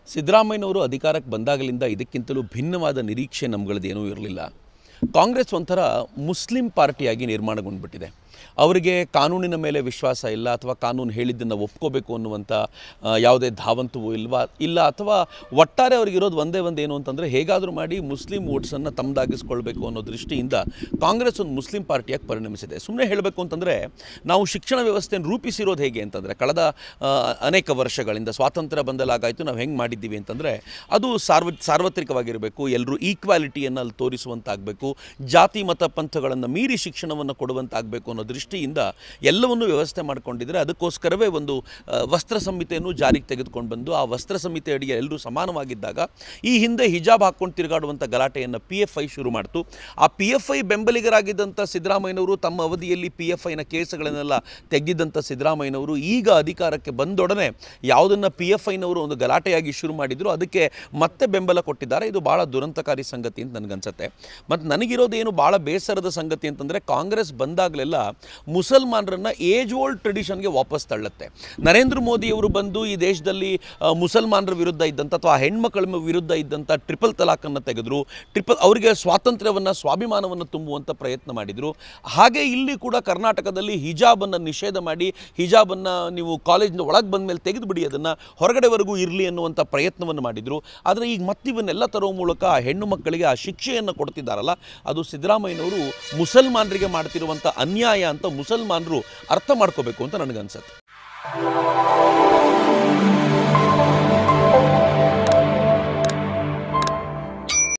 ಸಿದ್ದರಾಮಯ್ಯನವರು ಅಧಿಕಾರಕ್ಕೆ ಬಂದಾಗಲಿಂದ ಇದಕ್ಕಿಂತಲೂ ಭಿನ್ನವಾದ ನಿರೀಕ್ಷೆ ನಮ್ಮಗಳದ್ದೇನೂ ಇರಲಿಲ್ಲ. ಕಾಂಗ್ರೆಸ್ ಒಂಥರ ಮುಸ್ಲಿಂ ಪಾರ್ಟಿಯಾಗಿ ನಿರ್ಮಾಣಗೊಂಡ್ಬಿಟ್ಟಿದೆ. ಅವರಿಗೆ ಕಾನೂನಿನ ಮೇಲೆ ವಿಶ್ವಾಸ ಇಲ್ಲ, ಅಥವಾ ಕಾನೂನು ಹೇಳಿದ್ದನ್ನು ಒಪ್ಕೋಬೇಕು ಅನ್ನುವಂಥ ಯಾವುದೇ ಧಾವಂತವೂ ಇಲ್ಲ, ಅಥವಾ ಒಟ್ಟಾರೆ ಅವ್ರಿಗಿರೋದು ಒಂದೇ ಏನು ಅಂತಂದರೆ ಹೇಗಾದರೂ ಮಾಡಿ ಮುಸ್ಲಿಂ ವೋಟ್ಸನ್ನು ತಮ್ಮದಾಗಿಸ್ಕೊಳ್ಬೇಕು ಅನ್ನೋ ದೃಷ್ಟಿಯಿಂದ ಕಾಂಗ್ರೆಸ್ ಒಂದು ಮುಸ್ಲಿಂ ಪಾರ್ಟಿಯಾಗಿ ಪರಿಣಮಿಸಿದೆ. ಸುಮ್ಮನೆ ಹೇಳಬೇಕು ಅಂತಂದರೆ ನಾವು ಶಿಕ್ಷಣ ವ್ಯವಸ್ಥೆಯನ್ನು ರೂಪಿಸಿರೋದು ಹೇಗೆ ಅಂತಂದರೆ ಕಳೆದ ಅನೇಕ ವರ್ಷಗಳಿಂದ ಸ್ವಾತಂತ್ರ್ಯ ಬಂದಲಾಗಾಯಿತು ನಾವು ಹೆಂಗೆ ಮಾಡಿದ್ದೀವಿ ಅಂತಂದರೆ ಅದು ಸಾರ್ವತ್ರಿಕವಾಗಿರಬೇಕು, ಎಲ್ಲರೂ ಈಕ್ವಾಲಿಟಿಯನ್ನು ಅಲ್ಲಿ ತೋರಿಸುವಂತಾಗಬೇಕು, ಜಾತಿ ಮತ ಪಂಥಗಳನ್ನು ಮೀರಿ ಶಿಕ್ಷಣವನ್ನು ಕೊಡುವಂತಾಗಬೇಕು ಅನ್ನೋ ದೃಷ್ಟಿಯಿಂದ ಎಲ್ಲವನ್ನೂ ವ್ಯವಸ್ಥೆ ಮಾಡಿಕೊಂಡಿದ್ದಾರೆ. ಅದಕ್ಕೋಸ್ಕರವೇ ಒಂದು ವಸ್ತ್ರ ಸಂಹಿತೆಯನ್ನು ಜಾರಿಗೆ ತೆಗೆದುಕೊಂಡು ಬಂದು ಆ ವಸ್ತ್ರ ಸಂಹಿತೆ ಅಡಿಗೆ ಎಲ್ಲರೂ ಸಮಾನವಾಗಿದ್ದಾಗ ಈ ಹಿಂದೆ ಹಿಜಾಬ್ ಹಾಕ್ಕೊಂಡು ತಿರುಗಾಡುವಂಥ ಗಲಾಟೆಯನ್ನು PFI ಶುರು ಮಾಡ್ತು. ಆ PFI ಬೆಂಬಲಿಗರಾಗಿದ್ದಂಥ ಸಿದ್ದರಾಮಯ್ಯನವರು ತಮ್ಮ ಅವಧಿಯಲ್ಲಿ PFIನ ಕೇಸುಗಳನ್ನೆಲ್ಲ ತೆಗೆದಿದ್ದಂಥ ಸಿದ್ದರಾಮಯ್ಯನವರು ಈಗ ಅಧಿಕಾರಕ್ಕೆ ಬಂದೊಡನೆ ಯಾವುದನ್ನು PFIನವರು ಒಂದು ಗಲಾಟೆಯಾಗಿ ಶುರು ಮಾಡಿದ್ರು ಅದಕ್ಕೆ ಮತ್ತೆ ಬೆಂಬಲ ಕೊಟ್ಟಿದ್ದಾರೆ. ಇದು ಭಾಳ ದುರಂತಕಾರಿ ಸಂಗತಿ ಅಂತ ನನಗನ್ಸುತ್ತೆ. ಮತ್ತು ನನಗಿರೋದೇನು ಭಾಳ ಬೇಸರದ ಸಂಗತಿ ಅಂತಂದರೆ ಕಾಂಗ್ರೆಸ್ ಬಂದಾಗಲೆಲ್ಲ ಮುಸಲ್ಮಾನರನ್ನು ಏಜ್ ಓಲ್ಡ್ ಟ್ರೆಡಿಷನ್ಗೆ ವಾಪಸ್ ತಳ್ಳುತ್ತೆ. ನರೇಂದ್ರ ಮೋದಿಯವರು ಬಂದು ಈ ದೇಶದಲ್ಲಿ ಮುಸಲ್ಮಾನರ ವಿರುದ್ಧ ಇದ್ದಂಥ ಅಥವಾ ಹೆಣ್ಮಕ್ಳ ವಿರುದ್ಧ ಇದ್ದಂಥ ಟ್ರಿಪಲ್ ತಲಾಖನ್ನು ತೆಗೆದ್ರು, ಅವರಿಗೆ ಸ್ವಾತಂತ್ರ್ಯವನ್ನು ಸ್ವಾಭಿಮಾನವನ್ನು ತುಂಬುವಂಥ ಪ್ರಯತ್ನ ಮಾಡಿದರು. ಹಾಗೆ ಇಲ್ಲಿ ಕೂಡ ಕರ್ನಾಟಕದಲ್ಲಿ ಹಿಜಾಬನ್ನು ನಿಷೇಧ ಮಾಡಿ ಹಿಜಾಬನ್ನು ನೀವು ಕಾಲೇಜಿನ ಒಳಗೆ ಬಂದ ಮೇಲೆ ತೆಗೆದುಬಿಡಿ, ಅದನ್ನು ಹೊರಗಡೆವರೆಗೂ ಇರಲಿ ಅನ್ನುವಂಥ ಪ್ರಯತ್ನವನ್ನು ಮಾಡಿದರು. ಆದರೆ ಈಗ ಮತ್ತಿವನ್ನೆಲ್ಲ ತರೋ ಮೂಲಕ ಆ ಹೆಣ್ಣು ಮಕ್ಕಳಿಗೆ ಆ ಶಿಕ್ಷೆಯನ್ನು ಕೊಡ್ತಿದ್ದಾರಲ್ಲ, ಅದು ಸಿದ್ದರಾಮಯ್ಯನವರು ಮುಸಲ್ಮಾನರಿಗೆ ಮಾಡ್ತಿರುವಂಥ ಅನ್ಯಾಯ ಅಂತ ಮುಸಲ್ಮಾನರು ಅರ್ಥ ಮಾಡ್ಕೋಬೇಕು ಅಂತ ನನಗನ್ಸುತ್ತೆ.